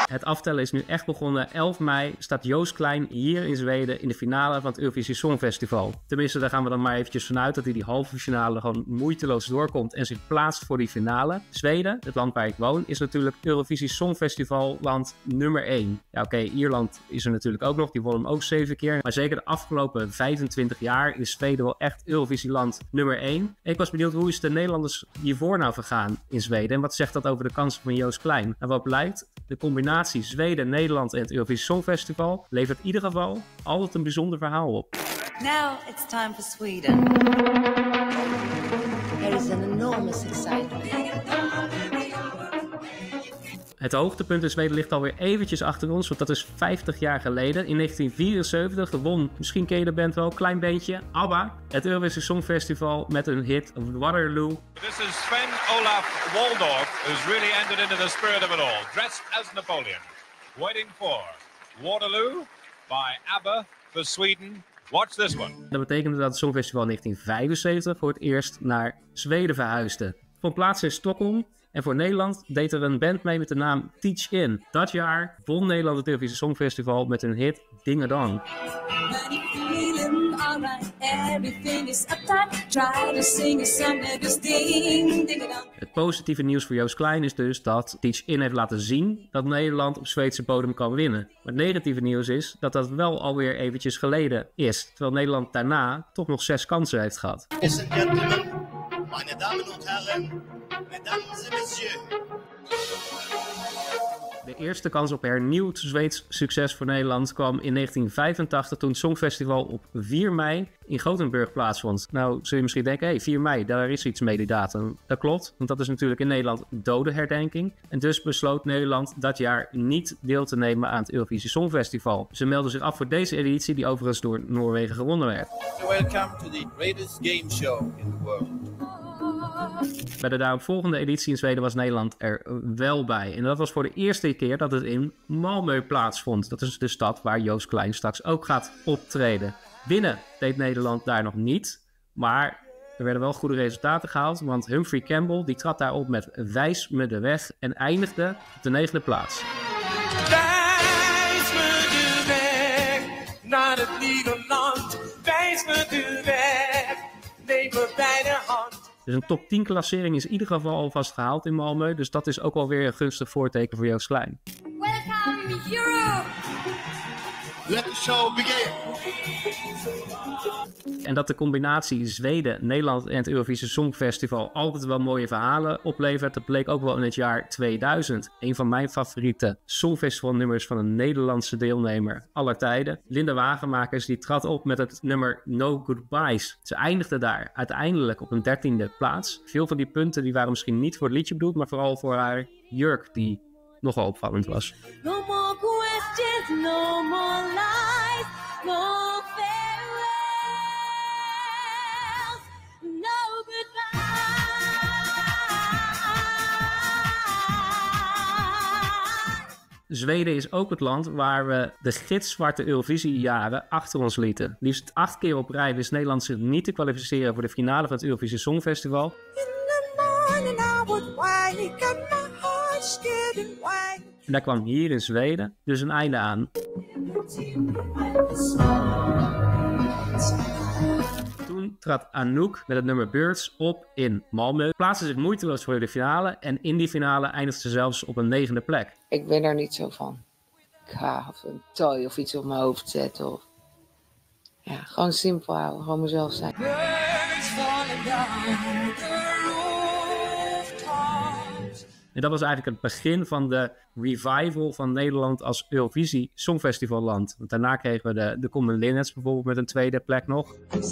Het aftellen is nu echt begonnen. 11 mei staat Joost Klein hier in Zweden in de finale van het Eurovisie Songfestival. Tenminste, daar gaan we dan maar eventjes vanuit dat hij die halve finale gewoon moeiteloos doorkomt en zich plaatst voor die finale. Zweden, het land waar ik woon, is natuurlijk Eurovisie Songfestival land nummer 1. Ja, oké, Ierland is er natuurlijk ook nog. Die won hem ook 7 keer. Maar zeker de afgelopen 25 jaar is Zweden wel echt Eurovisie land nummer 1. En ik was benieuwd, hoe is de Nederlanders hiervoor nou vergaan in Zweden? En wat zegt dat over de kansen van Joost Klein? En wat blijkt? De combinatie Zweden, Nederland en het Eurovisie Songfestival levert in ieder geval altijd een bijzonder verhaal op. Now it's time for Sweden. There is an enormous excitement. Het hoogtepunt in Zweden ligt alweer eventjes achter ons, want dat is 50 jaar geleden. In 1974 won, misschien ken je de band wel, klein beentje, ABBA, het Eurovisie Songfestival met een hit Waterloo. This is Sven Olaf Waldorf, who's really entered into the spirit of it all, dressed as Napoleon, waiting for Waterloo by ABBA for Sweden. Watch this one. Dat betekende dat het Songfestival in 1975 voor het eerst naar Zweden verhuisde. Vond plaats in Stockholm. En voor Nederland deed er een band mee met de naam Teach In. Dat jaar won Nederland het Eurovisie Songfestival met een hit Ding-a-Dong. Het positieve nieuws voor Joost Klein is dus dat Teach In heeft laten zien dat Nederland op Zweedse bodem kan winnen. Maar het negatieve nieuws is dat dat wel alweer eventjes geleden is. Terwijl Nederland daarna toch nog 6 kansen heeft gehad. Meine Damen und Herren, mesdames et messieurs. De eerste kans op hernieuwd Zweeds succes voor Nederland kwam in 1985 toen het Songfestival op 4 mei in Gothenburg plaatsvond. Nou, zul je misschien denken, 4 mei, daar is iets mee die datum. Dat klopt, want dat is natuurlijk in Nederland dodenherdenking. En dus besloot Nederland dat jaar niet deel te nemen aan het Eurovisie Songfestival. Ze melden zich af voor deze editie, die overigens door Noorwegen gewonnen werd. Welcome to the greatest game show in the world. Bij de daaropvolgende editie in Zweden was Nederland er wel bij. En dat was voor de eerste keer dat het in Malmö plaatsvond. Dat is de stad waar Joost Klein straks ook gaat optreden. Winnen deed Nederland daar nog niet. Maar er werden wel goede resultaten gehaald. Want Humphrey Campbell die trad daar op met Wijs me de weg en eindigde op de 9e plaats. Wijs me de weg naar het nieuwe land. Wijs me de weg, neem me bij de hand. Dus een top 10 klassering is in ieder geval alvast gehaald in Malmö. Dus dat is ook wel weer een gunstig voorteken voor Joost Klein. Welcome Europe! Let the show begin! En dat de combinatie Zweden, Nederland en het Eurovisie Songfestival altijd wel mooie verhalen oplevert, dat bleek ook wel in het jaar 2000. Een van mijn favoriete Songfestivalnummers van een Nederlandse deelnemer aller tijden. Linda Wagenmakers die trad op met het nummer No Goodbyes. Ze eindigde daar uiteindelijk op een 13e plaats. Veel van die punten die waren misschien niet voor het liedje bedoeld, maar vooral voor haar jurk die nogal opvallend was. No more questions, no more lies, no farewells, no goodbyes. Zweden is ook het land waar we de gitzwarte Eurovisiejaren achter ons lieten. Liefst 8 keer op rij wist Nederland zich niet te kwalificeren voor de finale van het Eurovisie Songfestival. En daar kwam hier in Zweden dus een einde aan. Toen trad Anouk met het nummer Birds op in Malmö. Plaatste zich moeiteloos voor de finale en in die finale eindigde ze zelfs op een 9e plek. Ik ben daar niet zo van. Ik ga of een tooi of iets op mijn hoofd zetten. Of... Ja, gewoon simpel houden, gewoon mezelf zijn. En dat was eigenlijk het begin van de revival van Nederland als Eurovisie Songfestivalland. Want daarna kregen we de Common Linnets bijvoorbeeld met een 2e plek nog.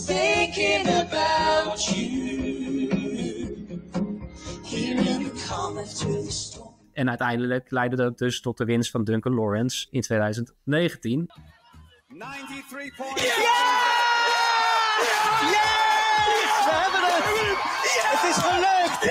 En uiteindelijk leidde dat dus tot de winst van Duncan Lawrence in 2019. 93 points. Yes! We hebben het! Het is gelukt!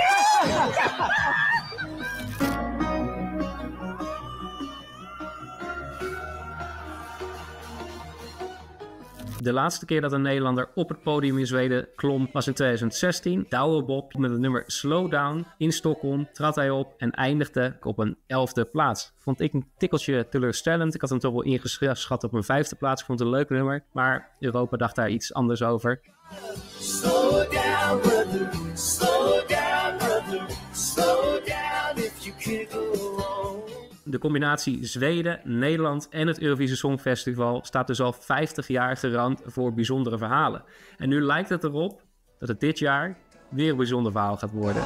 De laatste keer dat een Nederlander op het podium in Zweden klom was in 2016. Douwe Bob met het nummer Slow Down in Stockholm trad hij op en eindigde op een 11e plaats. Vond ik een tikkeltje teleurstellend. Ik had hem toch wel ingeschat op een 5e plaats. Ik vond het een leuk nummer, maar Europa dacht daar iets anders over. Slow down, brother. Slow down, brother. Slow down if you can't go on. De combinatie Zweden, Nederland en het Eurovisie Songfestival staat dus al 50 jaar garant voor bijzondere verhalen. En nu lijkt het erop dat het dit jaar weer een bijzonder verhaal gaat worden.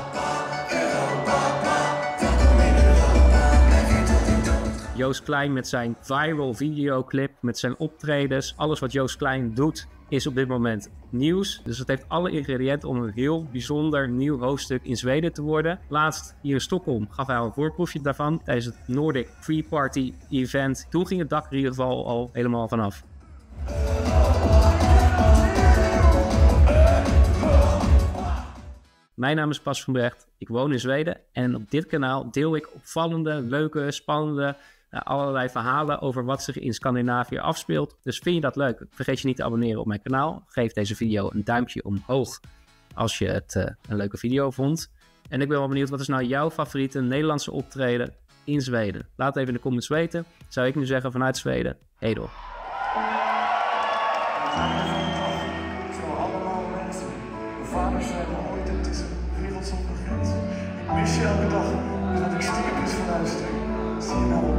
Joost Klein met zijn viral videoclip, met zijn optredens. Alles wat Joost Klein doet is op dit moment nieuws. Dus het heeft alle ingrediënten om een heel bijzonder nieuw hoofdstuk in Zweden te worden. Laatst hier in Stockholm gaf hij al een voorproefje daarvan tijdens het Nordic Free Party event. Toen ging het dak er in ieder geval al helemaal vanaf. Mijn naam is Pas van Brecht. Ik woon in Zweden en op dit kanaal deel ik opvallende, leuke, spannende allerlei verhalen over wat zich in Scandinavië afspeelt. Dus vind je dat leuk? Vergeet je niet te abonneren op mijn kanaal. Geef deze video een duimpje omhoog als je het een leuke video vond. En ik ben wel benieuwd, wat is nou jouw favoriete Nederlandse optreden in Zweden? Laat het even in de comments weten. Zou ik nu zeggen vanuit Zweden, Edel. Zo allemaal mensen. Mijn vader zei me ooit, het is een wereld zonder grenzen. Ik mis je elke dag, dat ik stiekem eens van luisteren. Zie je nou op